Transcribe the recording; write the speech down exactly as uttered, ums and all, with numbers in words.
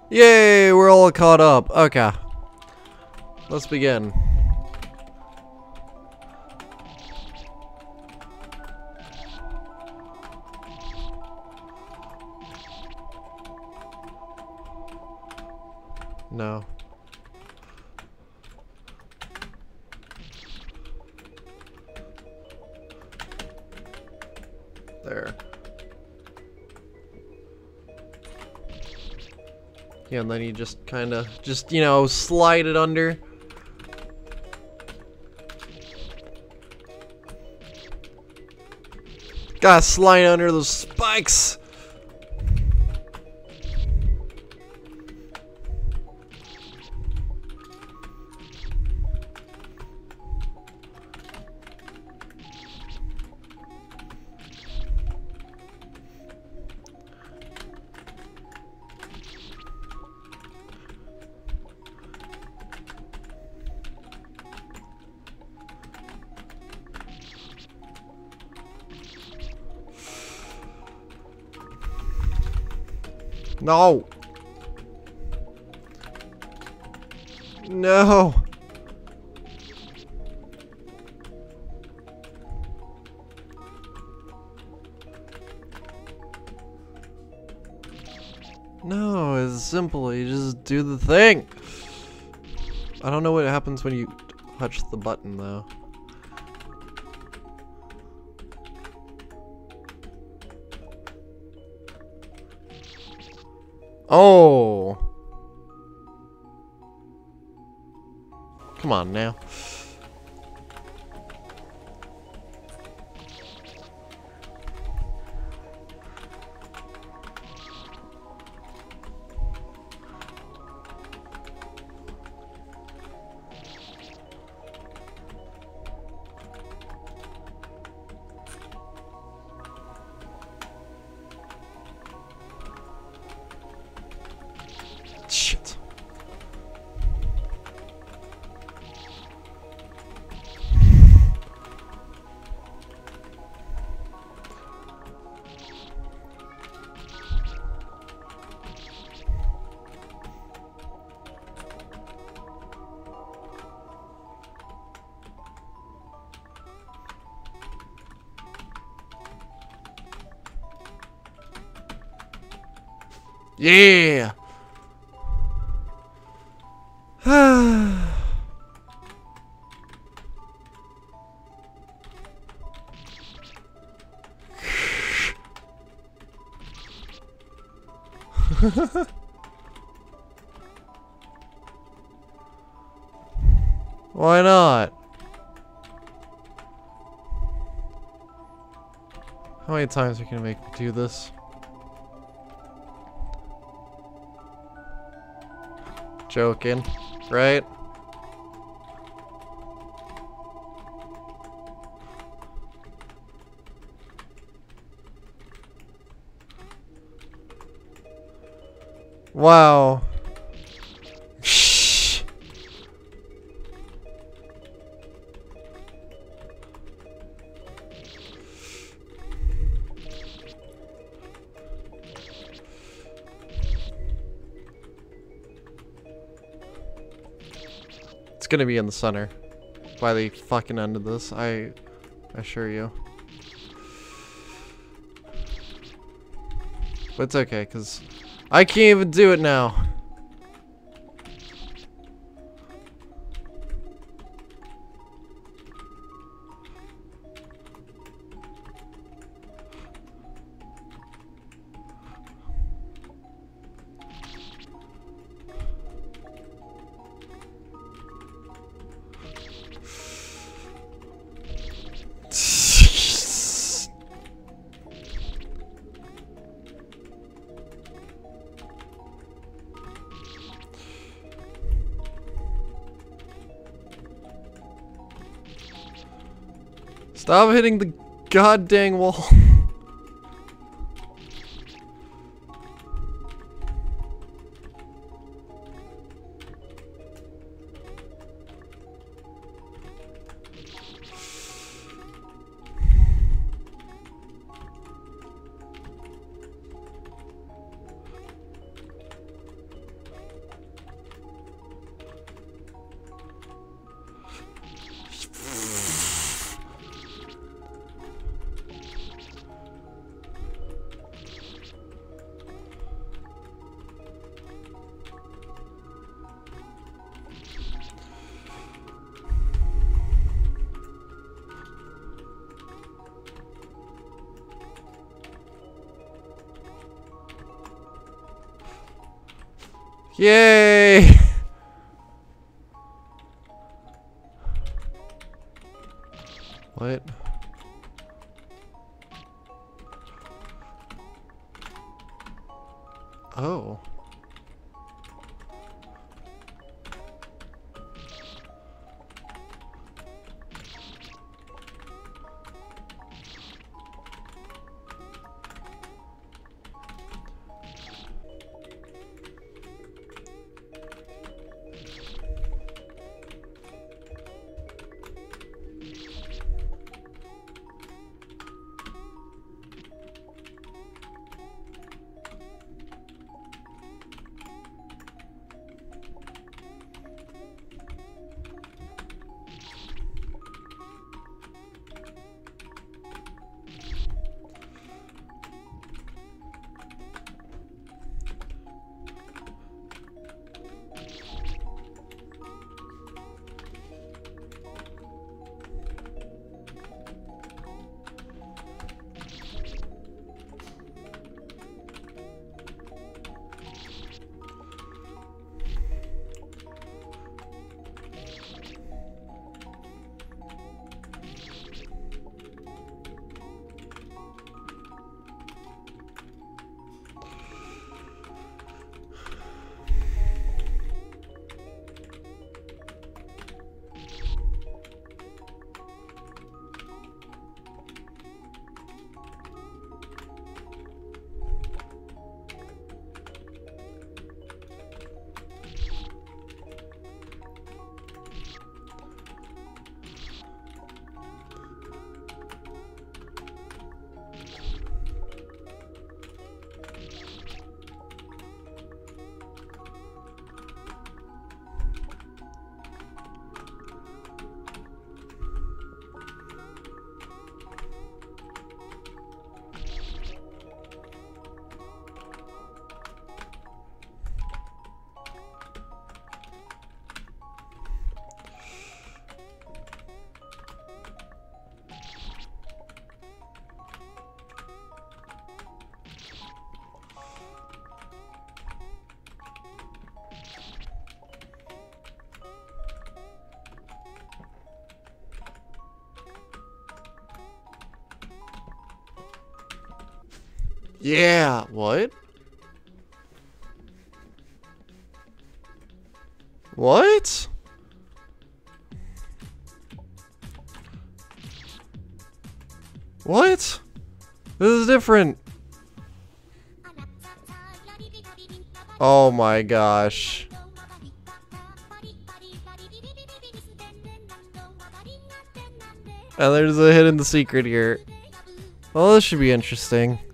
Yay, we're all caught up. Okay. Let's begin. No. There. Yeah, and then you just kind of, just, you know, slide it under. Gotta slide under those spikes. No. No. No, it's simple. You just do the thing. I don't know what happens when you touch the button, though. Oh. Come on now. Shit. Yeah. Why not? How many times are you gonna make me do this? Joking, right? Wow. Shh. It's gonna be in the center by the fucking end of this, I assure you. But it's okay, because I can't even do it now. Stop hitting the goddamn wall. Yay! What? Oh. Yeah, what? What? What? This is different. Oh my gosh. And there's a hidden secret here. Well, this should be interesting.